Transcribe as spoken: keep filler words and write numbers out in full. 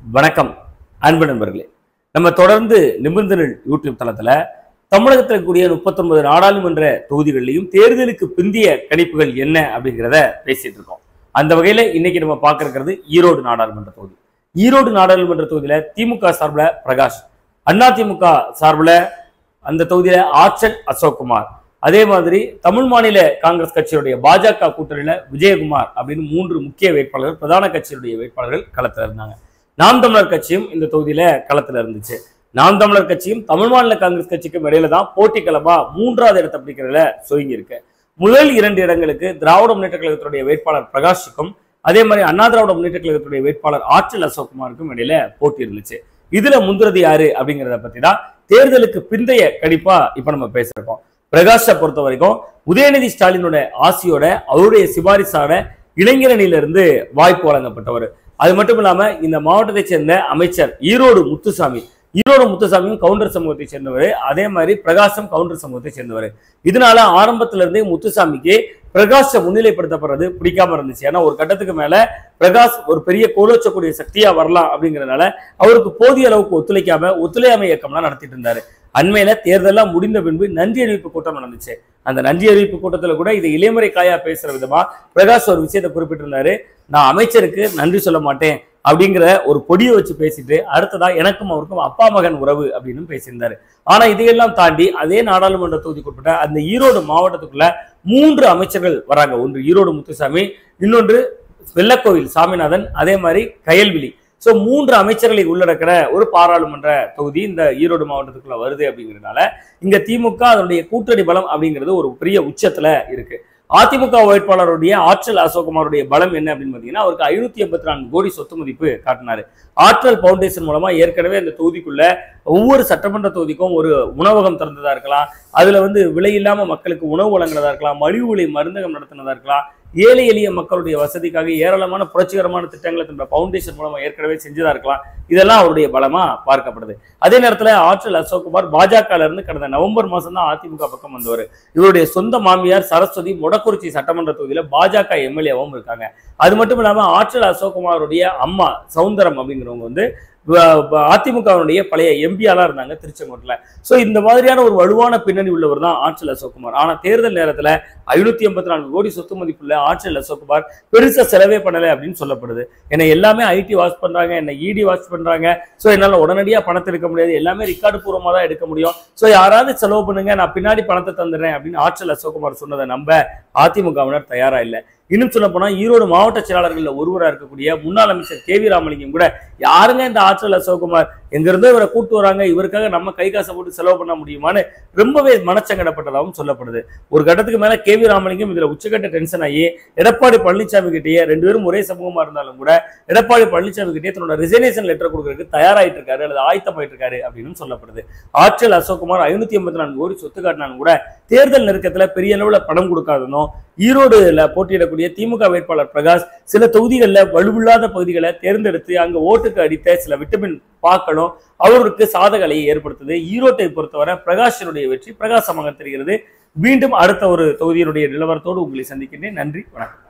வணக்கம் அன்பு நண்பர்களே. நம்ம தொடர்ந்து நிமிர்ந்த நில் யூடியூப் தளத்துல தமிழகத்தில் கூடிய முப்பத்தி ஒன்பது நாடாளுமன்ற தொகுதிகளிலையும் தேர்தலுக்கு பிந்திய கணிப்புகள் என்ன அப்படிங்கிறத பேசிட்டு இருக்கோம். அந்த வகையில இன்னைக்கு நம்ம பார்க்க இருக்கிறது ஈரோடு நாடாளுமன்ற தொகுதி. ஈரோடு நாடாளுமன்ற தொகுதியில திமுக சார்பில் பிரகாஷ், அண்ணா திமுக சார்பில் அந்த தொகுதியில ஆர்ச்சல் அசோக்குமார், அதே மாதிரி தமிழ் மாநில காங்கிரஸ் கட்சியுடைய பாஜக கூட்டணியில விஜயகுமார் அப்படின்னு மூன்று முக்கிய வேட்பாளர்கள், பிரதான கட்சியுடைய வேட்பாளர்கள் களத்துல இருந்தாங்க. நாம் தமிழர் கட்சியும் இந்த தொகுதியில களத்துல இருந்துச்சு. நாம் தமிழர் கட்சியும் தமிழ் மாநில காங்கிரஸ் கட்சிக்கும் இடையில தான் போட்டி களமா மூன்றாவது இடத்தை பிடிக்கிறதுல சுயங்கி இருக்கு. முதல் இரண்டு இடங்களுக்கு திராவிட முன்னேற்ற கழகத்துடைய வேட்பாளர் பிரகாஷுக்கும் அதே மாதிரி அண்ணா திராவிட முன்னேற்ற கழகத்துடைய வேட்பாளர் ஆர்ச்சல் அசோக்குமாருக்கும் இடையில போட்டி இருந்துச்சு. இதுல முந்திரது யாரு அப்படிங்கிறத பத்தி தான் தேர்தலுக்கு பிந்தைய கணிப்பா இப்ப நம்ம பேசிருக்கோம். பிரகாஷை பொறுத்த வரைக்கும் உதயநிதி ஸ்டாலினோட ஆசியோட அவருடைய சிபாரிசான இளைஞரணியில இருந்து வாய்ப்பு வழங்கப்பட்டவர். அது மட்டும் இல்லாம இந்த மாவட்டத்தை சேர்ந்த அமைச்சர் ஈரோடு முத்துசாமி, ஈரோடு முத்துசாமியும் கவுண்டர் சமூகத்தை சேர்ந்தவர், அதே மாதிரி பிரகாஷம் கவுண்டர் சமூகத்தை சேர்ந்தவர். இதனால ஆரம்பத்துல இருந்தே முத்துசாமிக்கு பிரகாஷை முன்னிலைப்படுத்தப்படுறது பிடிக்காம இருந்துச்சு. ஏன்னா ஒரு கட்டத்துக்கு மேல பிரகாஷ் ஒரு பெரிய கோலோச்சக்கூடிய சக்தியா வரலாம் அப்படிங்கறதுனால அவருக்கு போதிய அளவுக்கு ஒத்துழைக்காம ஒத்துழையாமை இயக்கம்லாம் நடத்திட்டு இருந்தாரு. அண்மையில தேர்தலாம் முடிந்த பின்பு நன்றி அறிவிப்பு கூட்டம் நடந்துச்சு. அந்த நன்றி அறிவிப்பு கூட்டத்துல கூட இதை இளைமுறை காயா பேசுற விதமா பிரகாஷ் ஒரு விஷயத்தை குறிப்பிட்டிருந்தாரு. நான் அமைச்சருக்கு நன்றி சொல்ல மாட்டேன் அப்படிங்கிற ஒரு பொடியை வச்சு பேசிட்டு அடுத்ததா எனக்கும் அவருக்கும் அப்பா மகன் உறவு அப்படின்னு பேசியிருந்தாரு. ஆனா இதையெல்லாம் தாண்டி அதே நாடாளுமன்ற தொகுதிக்குட்பட்ட அந்த ஈரோடு மாவட்டத்துக்குள்ள மூன்று அமைச்சர்கள் வராங்க. ஒன்று ஈரோடு முத்துசாமி, இன்னொன்று வெள்ளக்கோவில் சாமிநாதன், அதே மாதிரி கயல்விழி. சோ மூன்று அமைச்சர்களை உள்ளடக்கிற ஒரு பாராளுமன்ற தொகுதி இந்த ஈரோடு மாவட்டத்துக்குள்ள வருது. அப்படிங்கிறதுனால இங்க திமுக அதனுடைய கூட்டணி பலம் அப்படிங்கிறது ஒரு பெரிய உச்சத்துல இருக்கு. அதிமுக வேட்பாளருடைய ஆர்ச்சல் அசோக்குமாருடைய பலம் என்ன அப்படின்னு பாத்தீங்கன்னா, அவருக்கு ஐநூத்தி எண்பத்தி நான்கு கோடி சொத்து மதிப்பு காட்டினாரு. ஆற்றல் பவுண்டேஷன் மூலமா ஏற்கனவே அந்த தொகுதிக்குள்ள ஒவ்வொரு சட்டமன்ற தொகுதிக்கும் ஒரு உணவகம் திறந்ததா இருக்கலாம், அதுல வந்து விலை இல்லாம மக்களுக்கு உணவு வழங்குறதா இருக்கலாம், மலிவு விலை மருந்தகம் நடத்தினதா இருக்கலாம், ஏழை எளிய மக்களுடைய வசதிக்காக ஏராளமான புரட்சிகரமான திட்டங்களை தன்னோட பவுண்டேஷன் மூலமா ஏற்கனவே செஞ்சதா இருக்கலாம். இதெல்லாம் அவருடைய பலமா பார்க்கப்படுது. அதே நேரத்துல ஆர்ச்சல் அசோக்குமார் பாஜக இருந்து கடந்த நவம்பர் மாசம் தான் அதிமுக பக்கம் வந்தவர். இவருடைய சொந்த மாமியார் சரஸ்வதி மொடக்குறிச்சி சட்டமன்ற தொகுதியில பாஜக எம்எல்ஏவும் இருக்காங்க. அது மட்டும் இல்லாம ஆர்ச்சல் அசோக்குமாருடைய அம்மா சவுந்தரம் அப்படிங்கிறவங்க வந்து அதிமுகவுடைய பழைய எம்பியாலா இருந்தாங்க திருச்செங்கோட்டுல. சோ இந்த மாதிரியான ஒரு வலுவான பின்னணி உள்ளவர் தான் ஆர்ச்சல் அசோக்குமார். ஆனா தேர்தல் நேரத்துல ஐநூத்தி எண்பத்தி நான்கு கோடி சொத்து மதிப்புள்ள ஆர்ச்சல் அசோக்குமார் பெருசா செலவே பண்ணல அப்படின்னு சொல்லப்படுது. என்ன எல்லாமே ஐடி வாட்ச் பண்றாங்க, என்ன இடி வாட்ச் பண்றாங்க. சோ என்னால உடனடியா பணத்தை எடுக்க முடியாது, எல்லாமே ரெக்கார்டு பூர்வமா தான் எடுக்க முடியும். சோ யாராவது செலவு பண்ணுங்க, நான் பின்னாடி பணத்தை தந்துடுறேன் அப்படின்னு ஆர்ச்சல் அசோக்குமார் சொன்னதை நம்ப அதிமுகவினர் தயாரா இல்லை. இன்னும் சொல்ல போனா ஈரோடு மாவட்ட செயலாளர்கள் ஒருவராக இருக்கக்கூடிய முன்னாள் அமைச்சர் கே வி ராமலிங்கம் கூட யாருங்க இந்த ஆர்ச்சல் அசோக்குமார், எங்க இருந்தோ இவரை கூட்டு வராங்க, இவருக்காக நம்ம கை காசை போட்டு செலவு பண்ண முடியுமான்னு ரொம்பவே மனச்சங்கடப்பட்டதாகவும் சொல்லப்படுது. ஒரு கட்டத்துக்கு மேல கே வி ராமலிங்கம் இதுல உச்சக்கட்ட டென்ஷன் ஆகி எடப்பாடி பழனிசாமி கிட்டேயே, ரெண்டு பேரும் ஒரே சமூகமா இருந்தாலும் கூட எடப்பாடி பழனிசாமி கிட்டே தன்னோட ரிசைனேஷன் லெட்டர் கொடுக்கறதுக்கு தயாராயிட்டு இருக்காரு அல்லது ஆயத்தமாயிட்டு இருக்காரு அப்படின்னு சொல்லப்படுது. ஆர்ச்சல் அசோக்குமார் ஐநூத்தி எண்பத்தி நான்கு கோடி சொத்து காட்டினாலும் கூட தேர்தல் நெருக்கத்துல பெரிய அளவுல பணம் கொடுக்காதனும், ஈரோடுல போட்டியிடக்கூடிய திமுக வேட்பாளர் பிரகாஷ் சில தொகுதிகளில் வலுவில்லாத பகுதிகளை தேர்ந்தெடுத்து அங்க ஓட்டுக்கு அடித்த சில விட்டமின் பாக்களும் அவருக்கு சாதகலையை ஏற்படுத்துது. ஈரோட்டை பொறுத்தவரை பிரகாஷனுடைய வெற்றி பிரகாசமாக தெரிகிறது. மீண்டும் அடுத்த ஒரு தொகுதியினுடைய நிலவரத்தோடு உங்களை சந்திக்கின்றேன். நன்றி, வணக்கம்.